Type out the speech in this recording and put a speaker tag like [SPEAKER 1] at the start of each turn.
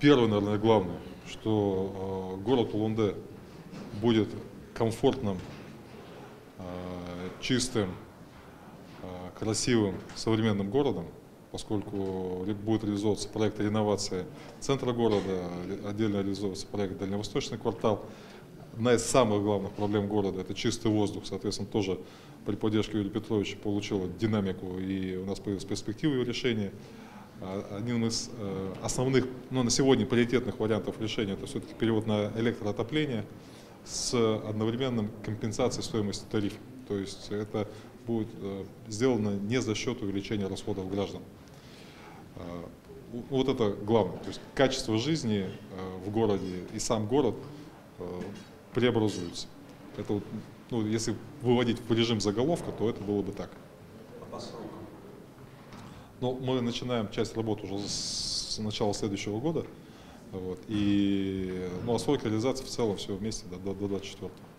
[SPEAKER 1] Первое, наверное, главное, что город Улан-Удэ будет комфортным, чистым, красивым, современным городом, поскольку будет реализовываться проект реновации центра города, отдельно реализовывается проект «Дальневосточный квартал». Одна из самых главных проблем города – это чистый воздух, соответственно, тоже при поддержке Юрия Петровича получила динамику, и у нас появилась перспектива его решения. Одним из основных, на сегодня приоритетных вариантов решения – это все-таки перевод на электроотопление с одновременным компенсацией стоимости тарифа. То есть это будет сделано не за счет увеличения расходов граждан. Вот это главное. То есть качество жизни в городе и сам город преобразуется. Это, если выводить в режим заголовка, то это было бы так.
[SPEAKER 2] По срокам?
[SPEAKER 1] Мы начинаем часть работы уже с начала следующего года. А срок реализации в целом все вместе до 24-го.